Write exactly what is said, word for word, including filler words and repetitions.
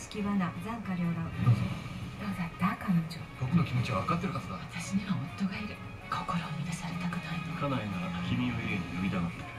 式罠、残価両断。どうぞ。どうだった彼女。 僕の気持ちは分かってるはずだ。 私には夫がいる。心を乱されたくないの。 家内が君を家に呼びたがって